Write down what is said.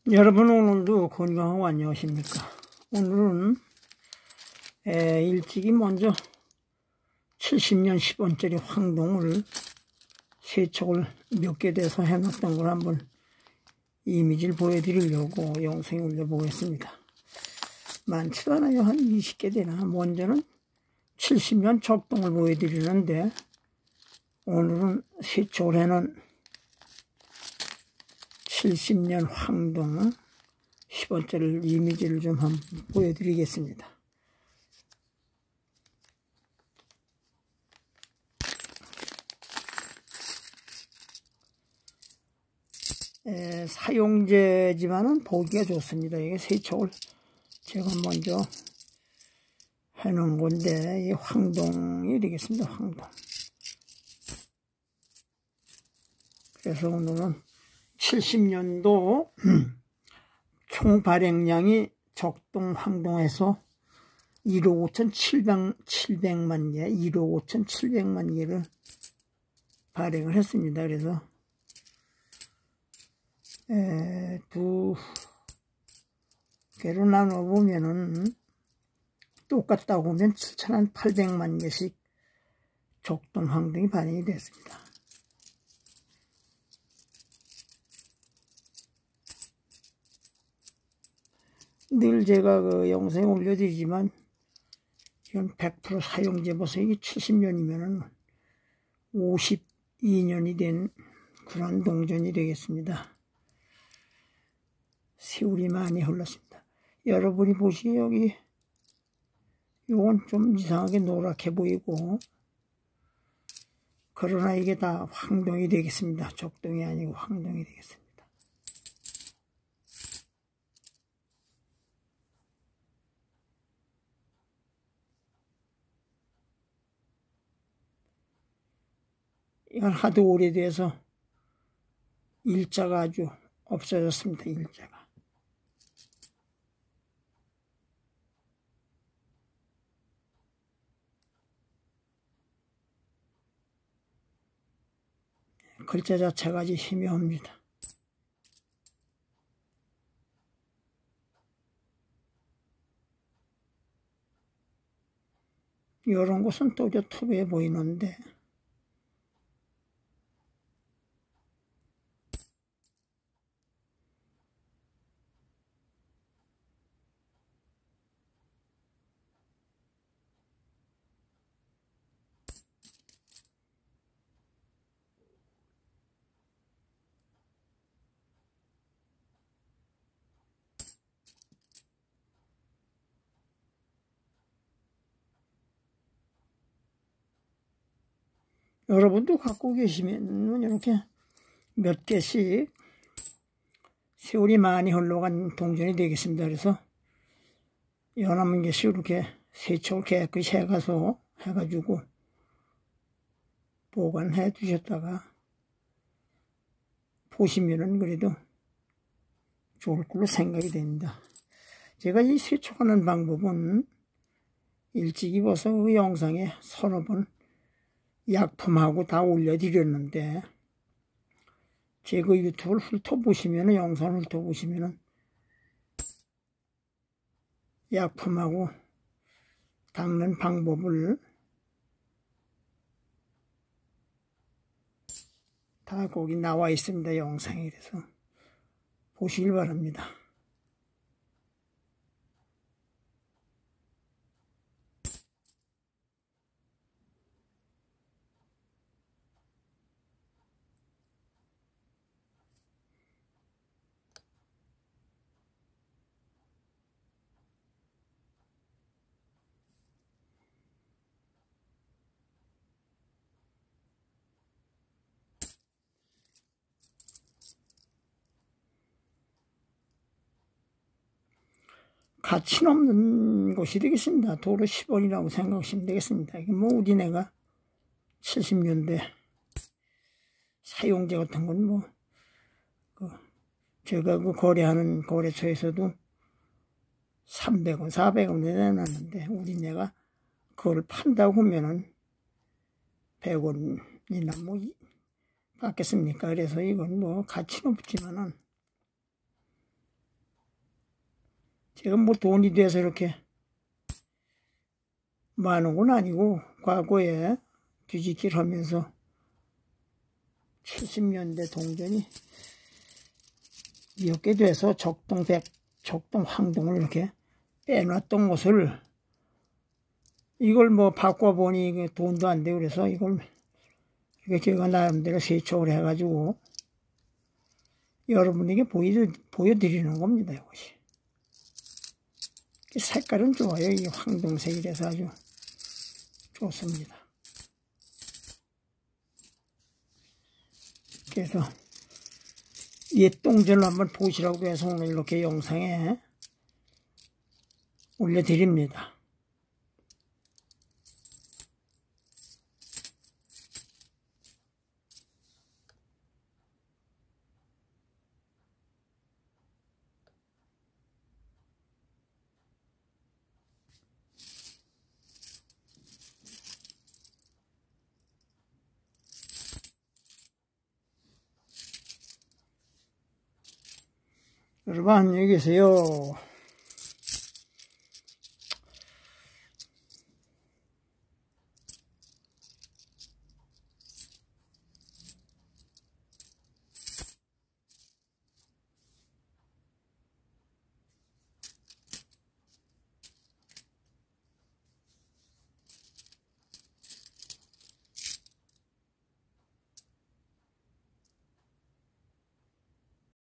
여러분, 오늘도 건강하고 안녕하십니까? 오늘은 일찍이 먼저 70년 10원짜리 황동을 세척을 몇 개 돼서 해놨던 걸 한번 이미지를 보여드리려고 영상에 올려보겠습니다. 많지도 않아요. 한 20개 되나. 먼저는 70년 적동을 보여드리는데, 오늘은 세척을 해놓은 70년 황동 10원짜리 이미지를 좀 한번 보여드리겠습니다. 사용제지만은 보기가 좋습니다. 이게 세척을 제가 먼저 해놓은 건데, 이 황동이 되겠습니다. 황동. 그래서 오늘은 70년도 총 발행량이 적동 황동에서 1억 5,700만 개, 1억 5,700만 개를 발행을 했습니다. 그래서 두 개로 나눠보면은 똑같다고 보면 7,800만 개씩 적동 황동이 발행이 됐습니다. 늘 제가 그 영상에 올려드리지만, 이건 100% 사용제 버서 이게 70년이면은 52년이 된 그런 동전이 되겠습니다. 세월이 많이 흘렀습니다. 여러분이 보시기에 여기 요건 좀 이상하게 노랗게 보이고, 그러나 이게 다 황동이 되겠습니다. 적동이 아니고 황동이 되겠습니다. 이건 하도 오래돼서 일자가 아주 없어졌습니다. 일자가. 글자 자체가 아주 희미합니다. 이런 곳은 또 투비해 보이는데, 여러분도 갖고 계시면 이렇게 몇 개씩 세월이 많이 흘러간 동전이 되겠습니다. 그래서 여러 개씩 이렇게 세척을 깨끗이 해가지고 보관해 두셨다가 보시면은 그래도 좋을 걸로 생각이 됩니다. 제가 이 세척하는 방법은 일찍이 벌써 그 영상에 서너 번 약품하고 다 올려드렸는데, 제 그 유튜브를 훑어보시면은, 영상을 훑어보시면은 약품하고 닦는 방법을 다 거기 나와 있습니다. 영상에. 그래서 보시길 바랍니다. 가치 없는 곳이 되겠습니다. 도로 10원이라고 생각하시면 되겠습니다. 이게 뭐 우리네가 70년대 사용제 같은 건 뭐 제가 그 거래하는 거래처에서도 300원, 400원에 내놨는데, 우리네가 그걸 판다고 하면은 100원이나 뭐 받겠습니까? 그래서 이건 뭐 가치는 없지만은 제가 뭐 돈이 돼서 이렇게 많은 건 아니고, 과거에 뒤집기를 하면서 70년대 동전이 몇 개 돼서 적동 황동을 이렇게 빼놨던 것을, 이걸 뭐 바꿔보니 돈도 안 되고 그래서 이걸 제가 나름대로 세척을 해가지고 여러분에게 보여드리는 겁니다. 이것이. 색깔은 좋아요. 이 황동색이라서 아주 좋습니다. 그래서 옛 동전을 한번 보시라고 해서 오늘 이렇게 영상에 올려드립니다. 여러분 안녕히 계세요.